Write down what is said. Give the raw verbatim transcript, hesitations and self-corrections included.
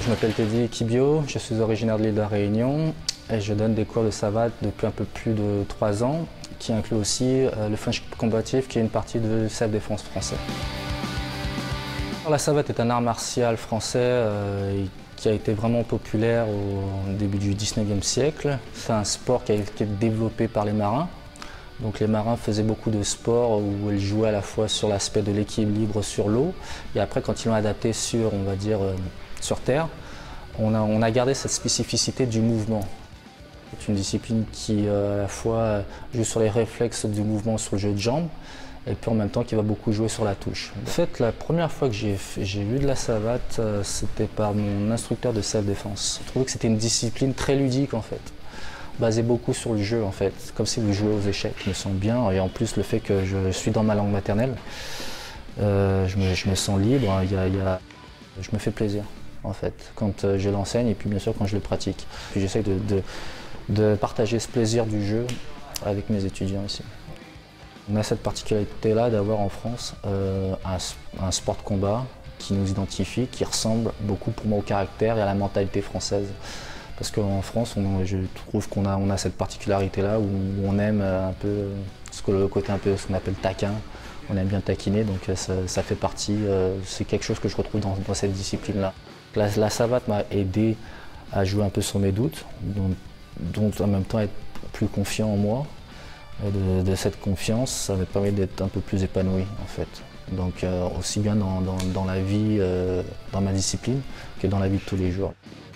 Je m'appelle Teddy Kibio, je suis originaire de l'île de la Réunion et je donne des cours de savate depuis un peu plus de trois ans, qui inclut aussi euh, le French combatif, qui est une partie de self-défense français. La savate est un art martial français euh, qui a été vraiment populaire au début du dix-neuvième siècle. C'est un sport qui a été développé par les marins. Donc les marins faisaient beaucoup de sports où ils jouaient à la fois sur l'aspect de l'équilibre sur l'eau et après quand ils l'ont adapté sur, on va dire, euh, sur terre, on a, on a gardé cette spécificité du mouvement. C'est une discipline qui euh, à la fois joue sur les réflexes du mouvement sur le jeu de jambes et puis en même temps qui va beaucoup jouer sur la touche. En fait, la première fois que j'ai vu de la savate, euh, c'était par mon instructeur de self-défense. Je trouvais que c'était une discipline très ludique en fait, basée beaucoup sur le jeu en fait, comme si vous jouez aux échecs. Je me sens bien et en plus le fait que je suis dans ma langue maternelle, euh, je, me, je me sens libre, il y a, il y a, je me fais plaisir en fait quand je l'enseigne et puis bien sûr quand je le pratique. Puis j'essaie de, de, de partager ce plaisir du jeu avec mes étudiants ici. On a cette particularité-là d'avoir en France euh, un, un sport de combat qui nous identifie, qui ressemble beaucoup pour moi au caractère et à la mentalité française. Parce qu'en France, on, je trouve qu'on a, on a cette particularité-là où on aime un peu ce que le côté un peu ce qu'on appelle taquin. On aime bien taquiner, donc ça, ça fait partie, euh, c'est quelque chose que je retrouve dans, dans cette discipline-là. La, la savate m'a aidé à jouer un peu sur mes doutes, dont, dont en même temps être plus confiant en moi. Et de, de cette confiance, ça me permet d'être un peu plus épanoui en fait. Donc euh, aussi bien dans, dans, dans la vie, euh, dans ma discipline, que dans la vie de tous les jours.